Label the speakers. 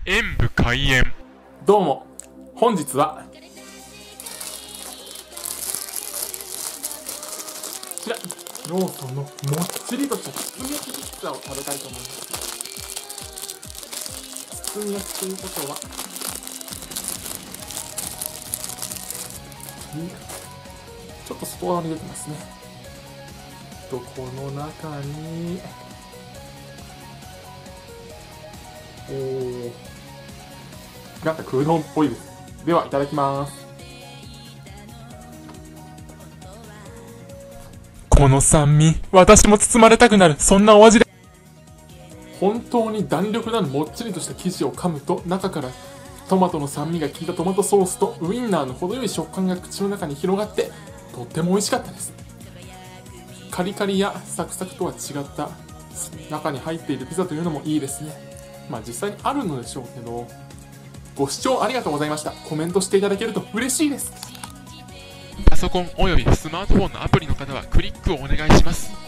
Speaker 1: 演武開演。
Speaker 2: どうも、本日はこちらローソンのもっちりとした包み焼きピッツァを食べたいと思います。包み焼きということはちょっと外側に出てますね。この中になんか空洞っぽいです。では、いただきます。
Speaker 1: この酸味、私も包まれたくなる、そんなお味で。
Speaker 2: 本当に弾力のあるもっちりとした生地を噛むと、中からトマトの酸味が効いたトマトソースとウインナーの程よい食感が口の中に広がって、とっても美味しかったです。カリカリやサクサクとは違った中に入っているピザというのもいいですね。まあ実際にあるのでしょうけど、ご視聴ありがとうございました。コメントしていただけると嬉しいです。
Speaker 1: パソコンおよびスマートフォンのアプリの方はクリックをお願いします。